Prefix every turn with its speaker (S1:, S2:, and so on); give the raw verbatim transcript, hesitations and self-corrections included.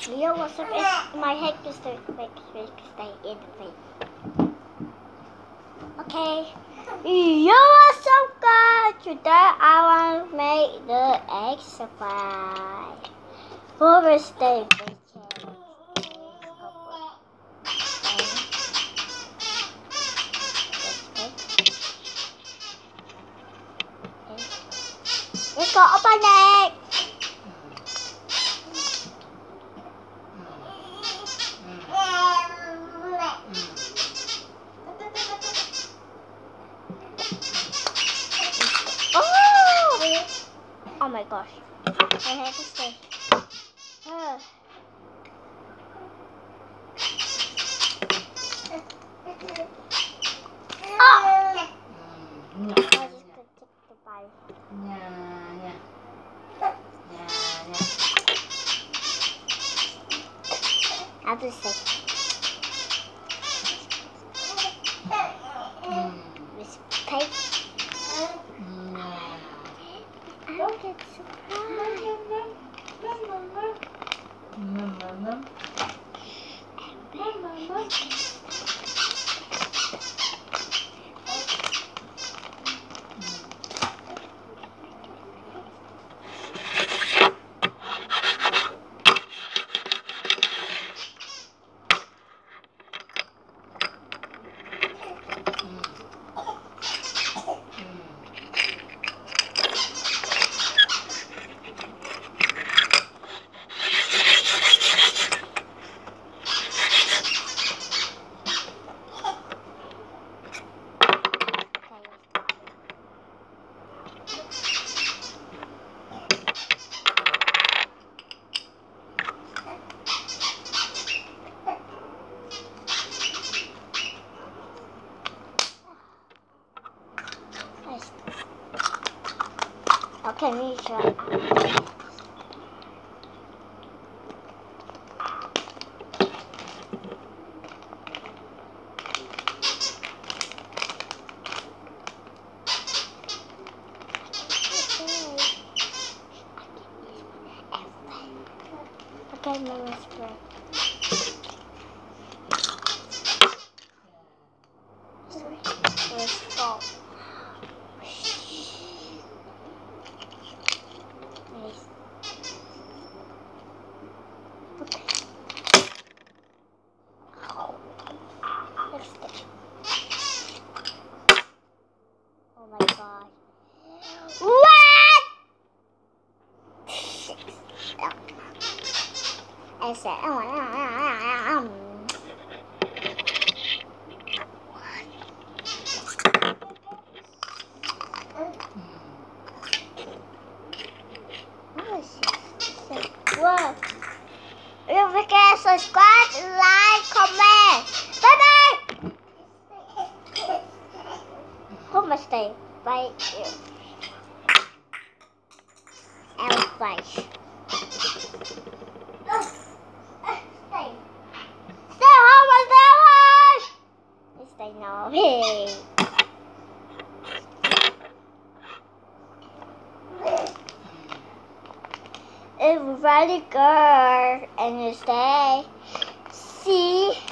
S1: Leo, what's up? It's my head is to make it stay in the face. Okay. Yo, what's up, guys? Today I want to make the exercise for the stay vacation. Let's go open it. Oh! Oh my gosh. I have to stay. Uh. Oh! I just could take the bite.
S2: Yeah, yeah. Yeah, yeah.
S1: I have to stay.
S2: Mm.
S1: This tape.
S2: Mm.
S1: I get surprised. Okay, me try. Okay, Mama spray. Let's go. Nice. Okay. Let's go. Oh my god. What? I said, um. Whoa. Don't forget to subscribe, like, comment. Bye bye. Hold my stay right here. And face. Stay. Stay home and stay home. Stay now. Hey. It's really good and you stay. See?